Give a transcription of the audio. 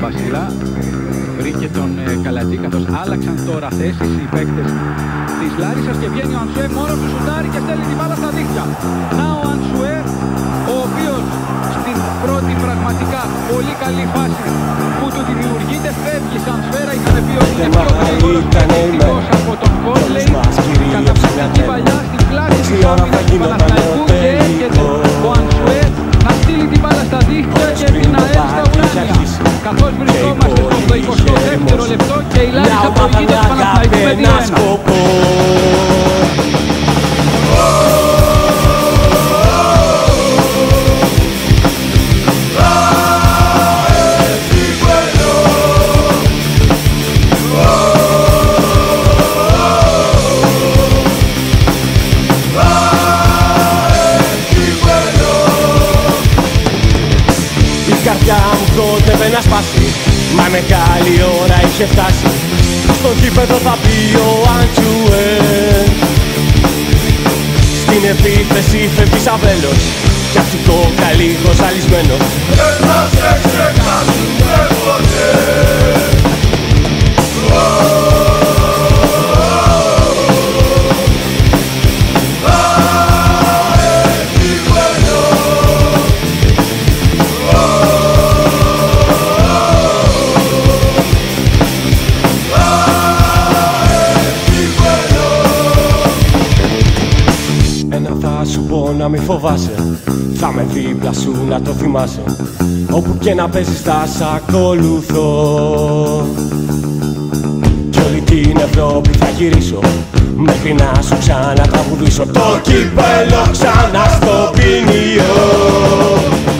Βασίλα. Βρήκε τον Καλατζή, καθώς άλλαξαν τώρα θέσεις οι παίκτες της Λάρισσας και βγαίνει ο Ανσουέ μόνος του, σουτάρει και στέλνει την μπάλα στα δίχτυα. Να ο Ανσουέ, ο οποίος στην πρώτη πραγματικά πολύ καλή φάση που του δημιουργείται φεύγει σαν σφαίρα. Είχαμε πει ότι είναι πιο γρήγορος και επιθετικός από τον Κόσλεϊ. Καταπληκτική παλιά στην πλάτη της άμυνας του Παναθηναϊκού και έρχεται ο Ανσουέ να στείλει την μπάλα στα δίχτυα και την ΑΕΛ στα ουράνια. Καθώς βρισκόμαστε στο 22ο λεπτό και η Λάρισα προηγείται του Παναθηναϊκού με 2-1. Η καρδιά μου κόντευε να σπάσει, μα μεγάλη ώρα είχε φτάσει. Στο γήπεδο θα πει ο Αντσουέ. Στην επίθεση φεύγει Σαβέλος κι απ' του κοκαλίγος ζαλισμένος. Δεν θα σε ξεχάσουμε ποτέ. Θα σου πω να μη φοβάσαι, θα με δίπλα σου να το θυμάσαι. Όπου και να παίζεις θα σ' ακολουθώ. Κι όλη την Ευρώπη θα γυρίσω μέχρι να σου ξανατραγουδήσω. Το κύπελλο ξανά στο ποινιό.